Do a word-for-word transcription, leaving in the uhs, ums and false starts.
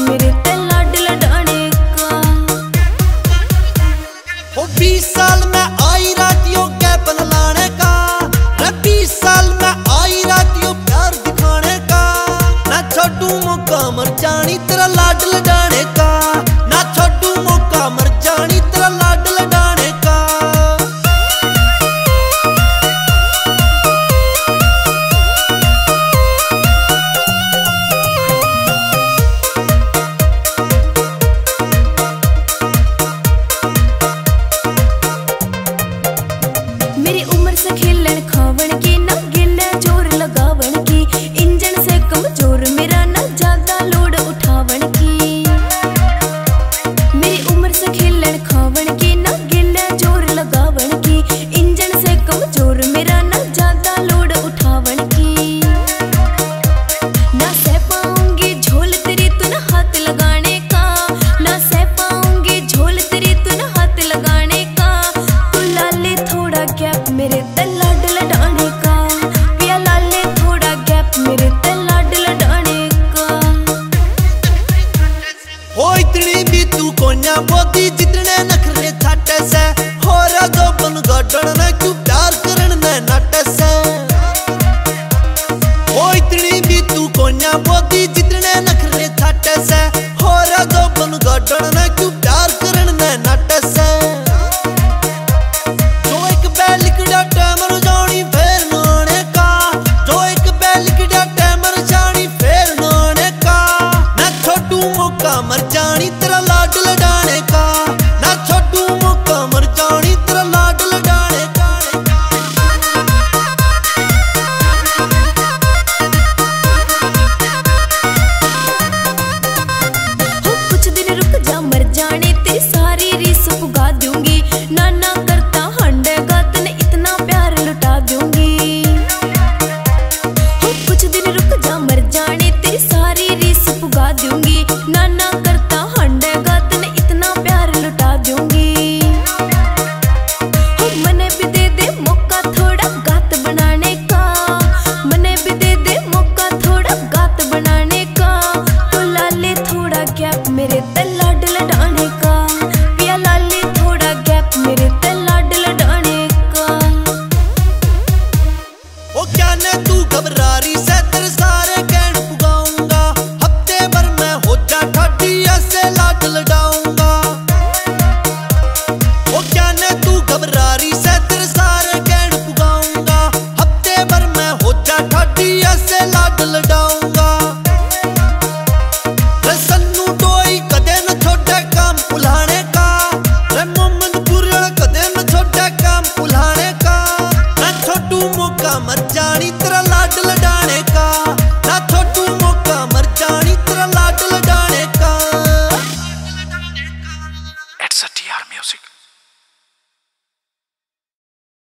मेरे ते लाड लडाने का। ओ बीस साल में आई रातियों कैपन लाने का, बीस साल में आई रातियों प्यार दिखाने का। ना छोटू मौका मर जानी तेरा लाड लडाने का, ना छोटू मौका मर जानी तेरा लाड लडाने का। मेरी उम्र से खेलन खावन की, ना गिले जोर लगावन की। इंजन से कमजोर मेरा, ना ज्यादा लोड उठावन की। मेरी उम्र से खेलन खावन की, ना गिले जोर लगावन की। इंजन से कमजोर मेरा, ना ज्यादा लोड उठावन की। ना सह पाऊंगी झोल तेरी तूने हाथ लगाने का, ना सह पाऊंगी झोल तेरी तूने हाथ लगाने का। तू लाले थोड़ा गैप मेरे ते लाड लडाने का, पिया लाले थोड़ा गैप मेरे ते लाड लडाने का। हो इतनी भी तू कोन्या बोती जितने नखरे छाटे से, हो रा दो बन गडन ने क्यों प्यार करन ने नाटे से। हो इतनी भी तू कोन्या बोती जितने नखरे छाटे से, हो रा दो बन गडन ने क्यों प्यार करन ने नाटे से। जो एक बैल किड़ा टैमर जानी फेर नाने का, जो एक बैल किड़ा टैमर जानी फेर नाने का। ना छोटू मौका मर जानी तेरा लाड लडाने का, ना छोटू मौका मर जानी तेरा लाड लडाने का। हो कुछ दिन रुक जा मर जाने तेरी सारी रीस पुगा दूंगी। ना ना करता हंडेगा तने इतना प्यार लुटा दूंगी। हो कुछ दिन रुक जा मर जाने तेरी सारी रीस पुगा दूंगी। ना ना करता हंडेगा तने इतना प्यार लुटा दूंगी। हो मने भी दे दे मौका थोड़ा गात बनाने का, मने भी दे दे मौका थोड़ा गात बनाने का। तो लाले थोड़ा गैप मेरे ते लाड लडाने का, पिया लाले थोड़ा गैप मेरे ते लाड लडाने का। ओ क्या ने तू घबरारी से तेरे सारे कहन पुगाऊंगा। हफ्ते भर में हो जा ठाठी ऐसे लाड लडाऊंगा। ओ क्या ने तू घबरारी से तेरे सारे कहन पुगाऊंगा। हफ्ते भर में हो जा ठाठी ऐसे लाड लडाऊंगा। रे सन्नू टोई कदे न छोटे काम उल्हाने का, रे मोहम्मद पुरल कदे न छोटे काम उल्हाने का। ना छोटू मौका मर जानी तेरा लाड लडाने